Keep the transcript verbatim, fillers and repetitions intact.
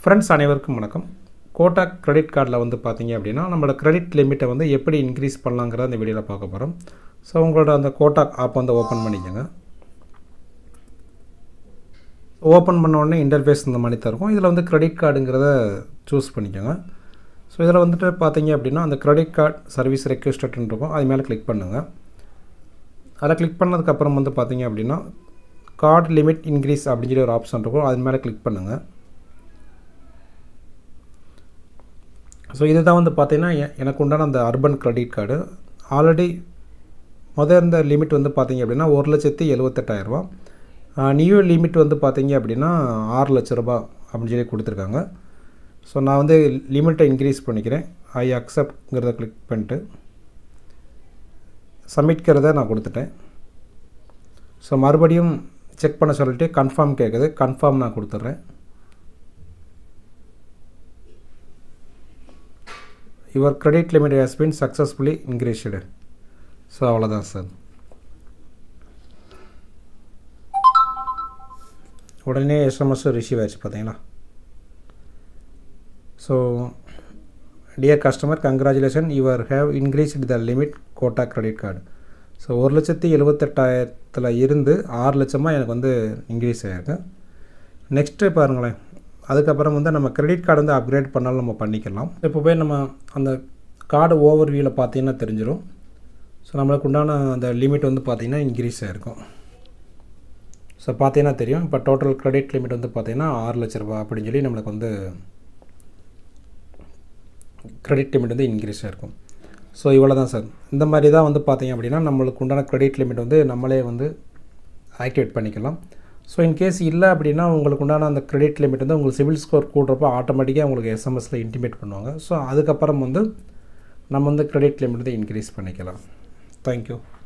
Friends அனைவருக்கும் வணக்கம். Kotak credit கார்டில் வந்து பார்த்தீங்க அப்படின்னா நம்மளோட கிரெடிட் லிமிட்டை வந்து எப்படி இன்க்ரீஸ் பண்ணலாங்கிறத இந்த வீடியோவில் பார்க்க போகிறோம். ஸோ உங்களோட அந்த கோட்டாக் ஆப் வந்து ஓப்பன் பண்ணிக்கோங்க. ஓப்பன் பண்ண உடனே இன்டர்ஃபேஸ் இந்த மாதிரி தருக்கும். இதில் வந்து கிரெடிட் கார்டுங்கிறத சூஸ் பண்ணிக்கோங்க. ஸோ இதில் வந்துட்டு பார்த்தீங்க அப்படின்னா அந்த கிரெடிட் கார்டு சர்வீஸ் ரெக்வெஸ்டட்னு இருக்கும், அது மேலே கிளிக் பண்ணுங்கள். அதை கிளிக் பண்ணதுக்கப்புறம் வந்து பார்த்தீங்க அப்படின்னா கார்டு லிமிட் இன்க்ரீஸ் அப்படின்னு சொல்லி ஒரு ஆப்ஷன் இருக்கும், அது மேலே கிளிக் பண்ணுங்கள். ஸோ இதுதான் வந்து பார்த்தீங்கன்னா எனக்கு உண்டான அந்த அர்பன் கிரெடிட் கார்டு. ஆல்ரெடி முதல் இருந்த லிமிட் வந்து பார்த்தீங்க அப்படின்னா ஒரு லட்சத்தி எழுபத்தெட்டாயிரரூபா. நியூ லிமிட் வந்து பார்த்தீங்க அப்படின்னா ஆறு லட்ச ரூபா அப்படின்னு சொல்லி கொடுத்துருக்காங்க. ஸோ நான் வந்து லிமிட்டை இன்க்ரீஸ் பண்ணிக்கிறேன். ஐ அக்செப்ட்ங்கிறத கிளிக் பண்ணிட்டு சப்மிட்கிறத நான் கொடுத்துட்டேன். ஸோ மறுபடியும் செக் பண்ண சொல்லிட்டு கன்ஃபார்ம் கேட்குது, கன்ஃபார்ம் நான் கொடுத்துட்றேன். Your credit limit has been successfully increased. So அவ்வளோதான் சார். உடனே எஸ்எம்எஸ் ரிசீவ் ஆயிடுச்சு பார்த்தீங்களா. So dear customer, congratulation, your have increased the limit Kotak credit card. So ஒரு லட்சத்தி எழுபத்தெட்டாயிரத்தில் இருந்து ஆறு லட்சமாக எனக்கு வந்து இன்க்ரீஸ் ஆகிருக்கு. நெக்ஸ்ட்டு பாருங்களேன், அதுக்கப்புறம் வந்து நம்ம கிரெடிட் கார்டு வந்து அப்கிரேட் பண்ணாலும் நம்ம பண்ணிக்கலாம். இப்போ போய் நம்ம அந்த கார்டு ஓவர் வியூவில் பார்த்தீங்கன்னா தெரிஞ்சிடும். ஸோ நம்மளுக்கு உண்டான அந்த லிமிட் வந்து பார்த்திங்கன்னா இன்க்ரீஸ் ஆகிருக்கும். ஸோ பார்த்தீங்கன்னா தெரியும், இப்போ டோட்டல் கிரெடிட் லிமிட் வந்து பார்த்திங்கன்னா ஆறு லட்ச ரூபா அப்படின்னு சொல்லி நம்மளுக்கு வந்து கிரெடிட் லிமிட் வந்து இன்க்ரீஸ் ஆகிருக்கும். ஸோ இவ்வளோ தான் சார். இந்த மாதிரி தான் வந்து பார்த்திங்க அப்படின்னா நம்மளுக்கு உண்டான கிரெடிட் லிமிட் வந்து நம்மளே வந்து ஆக்டிவேட் பண்ணிக்கலாம். ஸோ இன்கேஸ் இல்லை அப்படின்னா உங்களுக்கு உண்டான அந்த கிரெடிட் லிமிட் வந்து உங்களுக்கு சிவில் ஸ்கோர் கூடுறப்போ ஆட்டோமேட்டிக்காக உங்களுக்கு எஸ்எம்எஸில் இன்டிமேட் பண்ணுவாங்க. ஸோ அதுக்கப்புறம் வந்து நம்ம வந்து கிரெடிட் லிமிட் வந்து இன்க்ரீஸ் பண்ணிக்கலாம். தேங்க்யூ.